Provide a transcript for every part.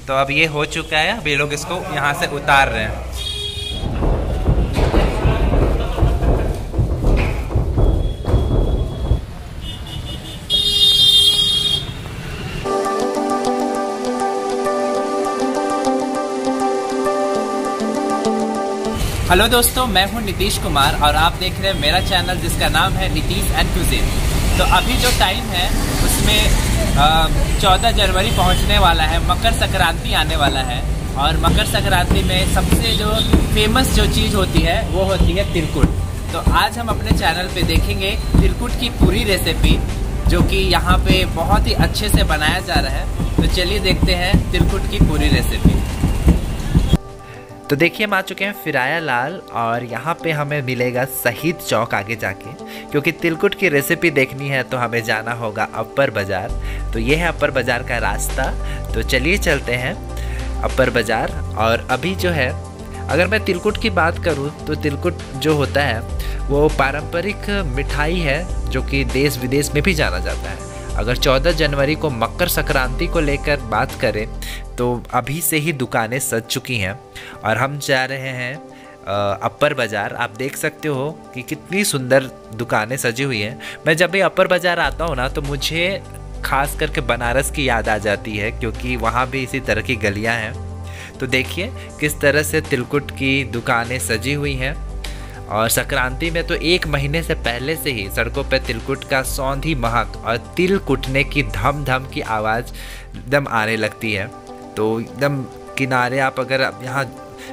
तो अब ये हो चुका है, अब ये लोग इसको यहाँ से उतार रहे हैं। हेलो दोस्तों, मैं हूं नीतीश कुमार और आप देख रहे हैं मेरा चैनल जिसका नाम है नीतीश एंड क्यूजिन। तो अभी जो टाइम है उसमें 14 जनवरी पहुंचने वाला है, मकर संक्रांति आने वाला है। और मकर संक्रांति में सबसे जो फेमस जो चीज़ होती है वो होती है तिलकुट। तो आज हम अपने चैनल पे देखेंगे तिलकुट की पूरी रेसिपी, जो कि यहाँ पे बहुत ही अच्छे से बनाया जा रहा है। तो चलिए देखते हैं तिलकुट की पूरी रेसिपी। तो देखिए, हम आ चुके हैं फिराया लाल और यहाँ पे हमें मिलेगा शहीद चौक आगे जाके, क्योंकि तिलकुट की रेसिपी देखनी है तो हमें जाना होगा अपर बाज़ार। तो ये है अपर बाज़ार का रास्ता। तो चलिए चलते हैं अपर बाज़ार। और अभी जो है, अगर मैं तिलकुट की बात करूँ तो तिलकुट जो होता है वो पारंपरिक मिठाई है जो कि देश विदेश में भी जाना जाता है। अगर 14 जनवरी को मकर संक्रांति को लेकर बात करें तो अभी से ही दुकानें सज चुकी हैं और हम जा रहे हैं अपर बाज़ार। आप देख सकते हो कि कितनी सुंदर दुकानें सजी हुई हैं। मैं जब भी अपर बाज़ार आता हूँ ना तो मुझे खास करके बनारस की याद आ जाती है, क्योंकि वहाँ भी इसी तरह की गलियाँ हैं। तो देखिए किस तरह से तिलकुट की दुकानें सजी हुई हैं। और संक्रांति में तो 1 महीने से पहले से ही सड़कों पर तिलकुट का सौंधी महक और तिल कुटने की धम धम की आवाज़ एकदम आने लगती है। तो एकदम किनारे आप अगर यहाँ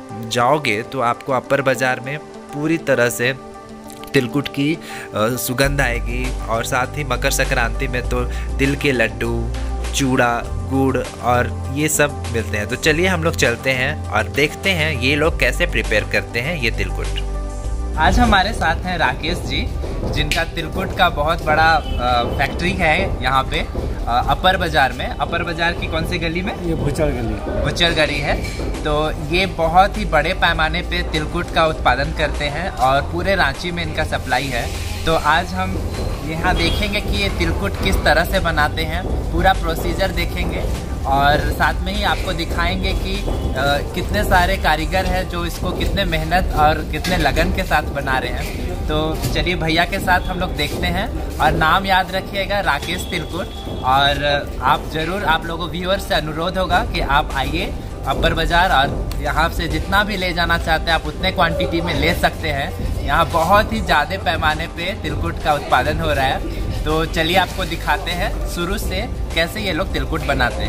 जाओगे तो आपको अपर बाज़ार में पूरी तरह से तिलकुट की सुगंध आएगी। और साथ ही मकर संक्रांति में तो तिल के लड्डू, चूड़ा, गुड़ और ये सब मिलते हैं। तो चलिए हम लोग चलते हैं और देखते हैं ये लोग कैसे प्रिपेयर करते हैं ये तिलकुट। आज हमारे साथ हैं राकेश जी, जिनका तिलकुट का बहुत बड़ा फैक्ट्री है यहाँ पे अपर बाज़ार में। अपर बाज़ार की कौन सी गली में? ये भुचर गली। भुचर गली है। तो ये बहुत ही बड़े पैमाने पे तिलकुट का उत्पादन करते हैं और पूरे रांची में इनका सप्लाई है। तो आज हम यहाँ देखेंगे कि ये तिलकुट किस तरह से बनाते हैं, पूरा प्रोसीजर देखेंगे और साथ में ही आपको दिखाएंगे कि कितने सारे कारीगर हैं जो इसको कितने मेहनत और कितने लगन के साथ बना रहे हैं। तो चलिए भैया के साथ हम लोग देखते हैं। और नाम याद रखिएगा, राकेश तिलकुट। और आप ज़रूर, आप लोगों व्यूअर्स से अनुरोध होगा कि आप आइए अपर बाज़ार और यहाँ से जितना भी ले जाना चाहते हैं आप उतने क्वांटिटी में ले सकते हैं। यहाँ बहुत ही ज़्यादा पैमाने पे तिलकुट का उत्पादन हो रहा है। तो चलिए आपको दिखाते हैं शुरू से कैसे ये लोग तिलकुट बनाते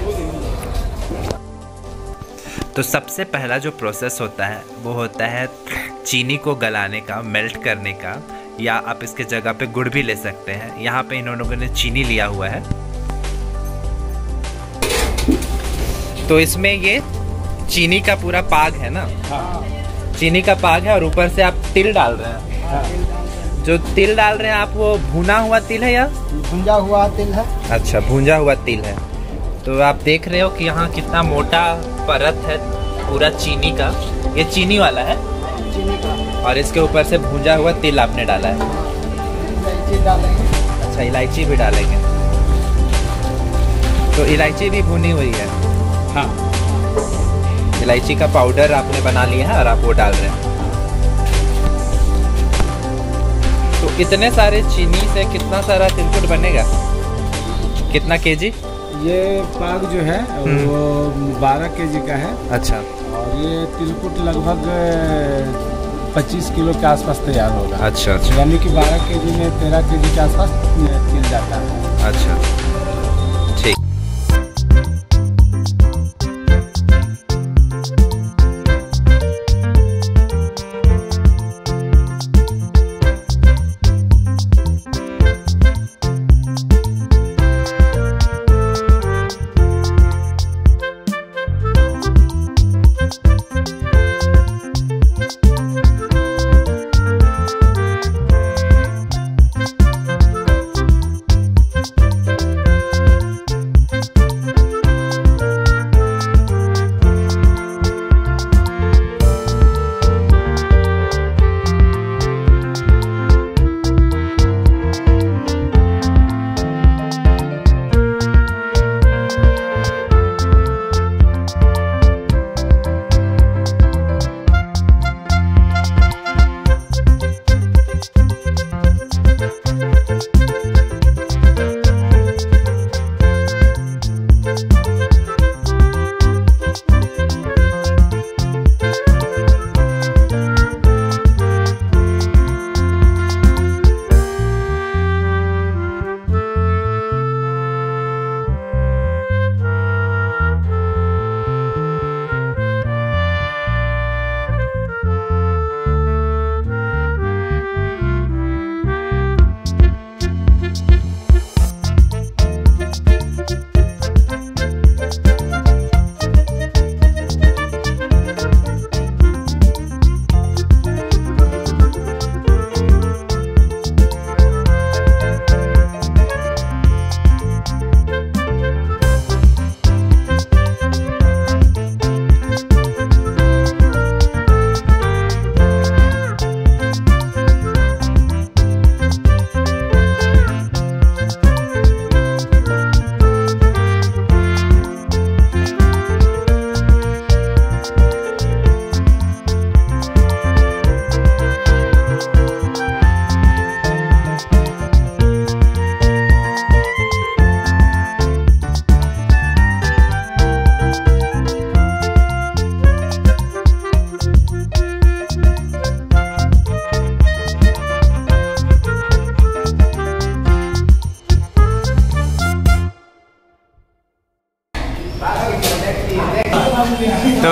हैं। तो सबसे पहला जो प्रोसेस होता है वो होता है चीनी को गलाने का, मेल्ट करने का, या आप इसके जगह पे गुड़ भी ले सकते हैं। यहाँ पे इन लोगों ने चीनी लिया हुआ है। तो इसमें ये चीनी का पूरा पाग है ना? हाँ। चीनी का पाग है और ऊपर से आप तिल डाल रहे हैं। हाँ। जो तिल डाल रहे हैं आप वो भुना हुआ तिल है या भुंजा हुआ तिल है? अच्छा, भुंजा हुआ तिल है। तो आप देख रहे हो कि यहाँ कितना मोटा परत है पूरा चीनी का। ये चीनी वाला है, चीनी का। और इसके ऊपर से भुंजा हुआ तिल आपने डाला है। इलायची डालेंगे। अच्छा, इलायची भी डालेंगे। तो इलायची भी भुनी हुई है। हाँ। इलायची का पाउडर आपने बना लिया है और आप वो डाल रहे हैं। तो इतने सारे चीनी से कितना सारा तिलकुट बनेगा? कितना केजी? ये पाग जो है वो 12 केजी का है। अच्छा। और ये तिलकुट लगभग 25 किलो के आसपास तैयार होगा। अच्छा अच्छा। यानी कि 12 केजी में 13 केजी के आसपास तिल जाता है। अच्छा, ठीक।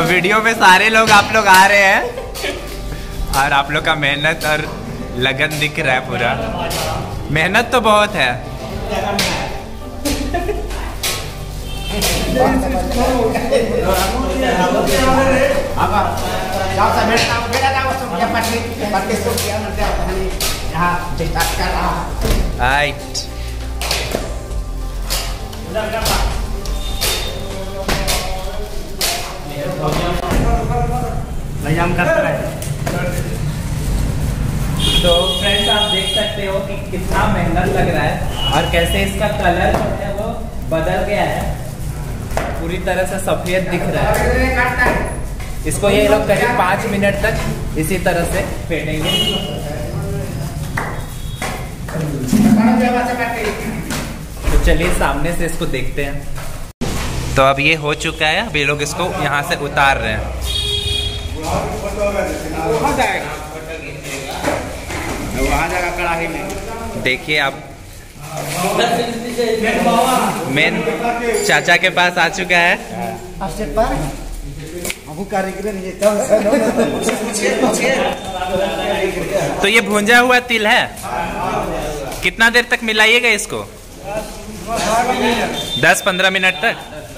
वीडियो में सारे लोग आप लोग आ रहे हैं और आप लोग का मेहनत और लगन दिख रहा है पूरा। मेहनत तो बहुत है। राइट। तो फ्रेंड्स आप देख सकते हो कि कितना मेहनत लग रहा है और कैसे इसका कलर जो है वो बदल गया है, पूरी तरह से सफेद दिख रहा है। इसको ये लोग करीब 5 मिनट तक इसी तरह से फेंटेंगे। तो चलिए सामने से इसको देखते हैं। तो अब ये हो चुका है, अब ये लोग इसको यहाँ से उतार रहे हैं। वहाँ जाएगा कढ़ाई में। देखिए आप मेन चाचा के पास आ चुका है। तो ये भुंजा हुआ तिल है, कितना देर तक मिलाइएगा इसको? 10-15 मिनट तक।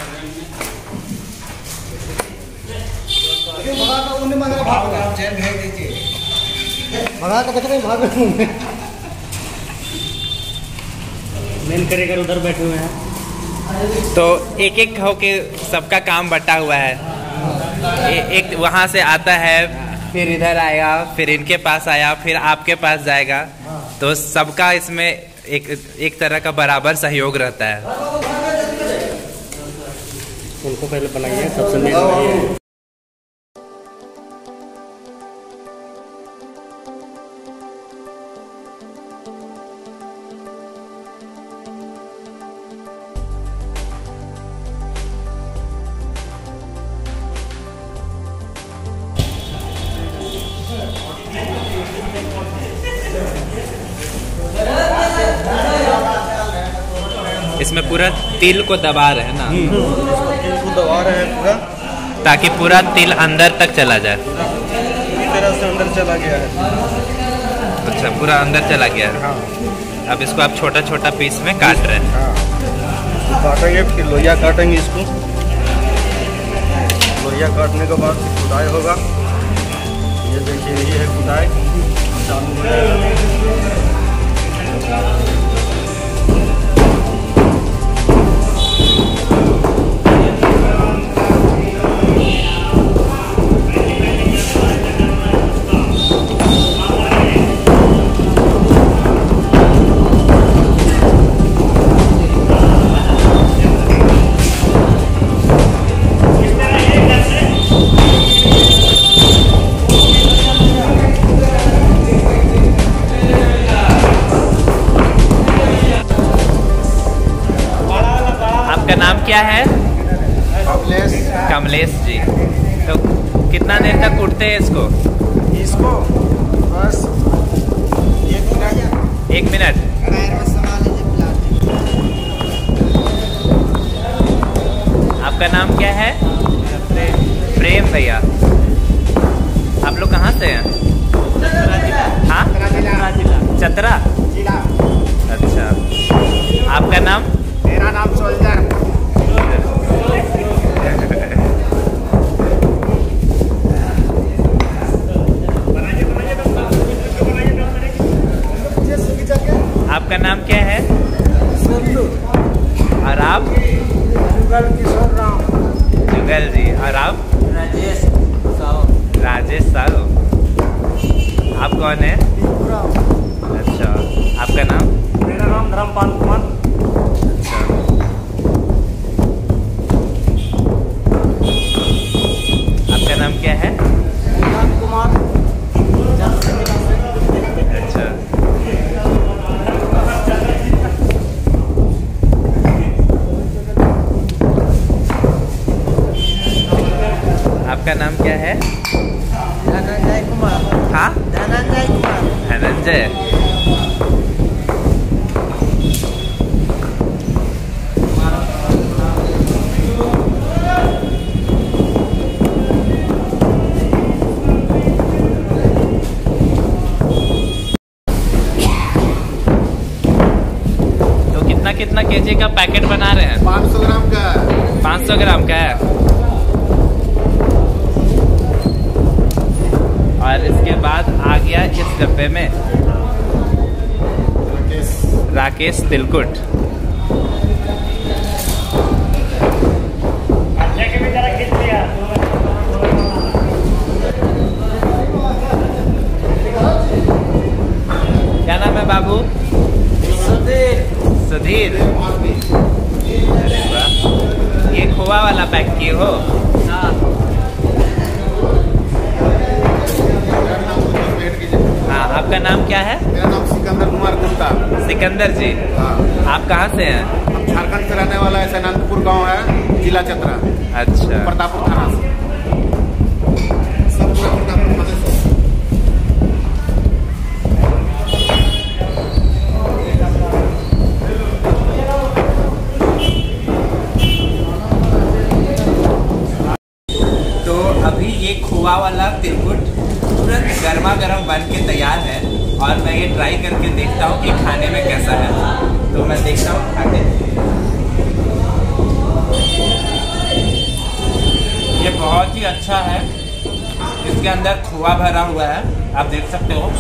मेन करेकर उधर बैठे हुए हैं। तो एक एक होके सबका काम बटा हुआ है। एक वहां से आता है, फिर इधर आएगा, फिर इनके पास आया, फिर आपके पास जाएगा। तो सबका इसमें एक तरह का बराबर सहयोग रहता है। उनको पहले बनाइए, सबसे मेन बनाइए। इसमें पूरा तिल को दबा रहे हैं ना? तिल को दबा रहे हैं पूरा, ताकि पूरा तिल अंदर तक चला जाए। इस तरह से अंदर चला गया है। अच्छा, पूरा अंदर चला गया है। हाँ। अब इसको आप छोटा छोटा पीस में काट रहे हैं। हाँ। काटेंगे, फिर लोहिया काटेंगे इसको। लोहिया काटने के बाद खुदाई होगा। ये देखिए, ये है खुदाई चालू हो जाएगा। क्या है? कमलेश। कमलेश जी। तो कितना देर तक कुटते हैं इसको? बस 1 मिनट। आपका नाम क्या है? प्रेम भैया। आप लोग कहाँ से हैं? हाँ, चतरा। अच्छा, आपका नाम? मेरा नाम सोल्जर। आपका नाम क्या है? और आप? जुगल किशोर राम। जुगल जी। और आप? राजेश साहु। राजेश साहु। आप कौन है? अच्छा, आपका नाम? मेरा नाम धर्मपाल कुमार। अच्छा, आपका नाम क्या है? कुमार। अच्छा, आपका नाम क्या है? धनंजय कुमार। हाँ, धनंजय कुमार। धनंजय। कितना केजी का पैकेट बना रहे हैं? 500 ग्राम का है। 500 ग्राम का है। और इसके बाद आ गया इस डब्बे में राकेश तिलकुट। क्या नाम है बाबू? सुधीर। ये खोवा वाला पैक किए हो? हाँ, आपका नाम क्या है? मेरा नाम सिकंदर कुमार गुप्ता। सिकंदर जी। हाँ। आप कहाँ से हैं? हम झारखंड से रहने वाला है। सैनानपुर गांव है, जिला चतरा। अच्छा। प्रतापपुर थाना से। सब पूरा प्रतापपुर थाना से। तो अभी ये खोवा वाला तिलकुट तुरंत गर्मा गर्म बन के तैयार है और मैं ये ट्राई करके देखता हूँ कि खाने में कैसा है। तो मैं देखता हूँ खा के। ये बहुत ही अच्छा है। इसके अंदर खोवा भरा हुआ है, आप देख सकते हो,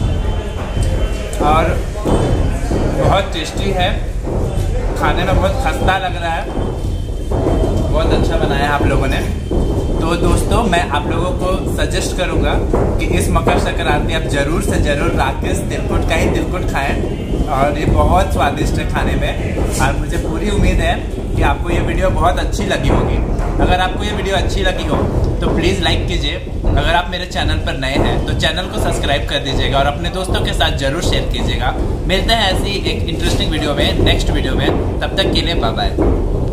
और बहुत टेस्टी है। खाने में बहुत खस्ता लग रहा है। बहुत अच्छा बनाया है आप लोगों ने। तो दोस्तों, मैं आप लोगों को सजेस्ट करूंगा कि इस मकर संक्रांति आप जरूर से जरूर राकेश तिलकुट का ही तिलकुट खाएं। और ये बहुत स्वादिष्ट है खाने में। और मुझे पूरी उम्मीद है कि आपको ये वीडियो बहुत अच्छी लगी होगी। अगर आपको ये वीडियो अच्छी लगी हो तो प्लीज़ लाइक कीजिए। अगर आप मेरे चैनल पर नए हैं तो चैनल को सब्सक्राइब कर दीजिएगा और अपने दोस्तों के साथ जरूर शेयर कीजिएगा। मिलते हैं ऐसी एक इंटरेस्टिंग वीडियो में, नेक्स्ट वीडियो में। तब तक के लिए बाय बाय।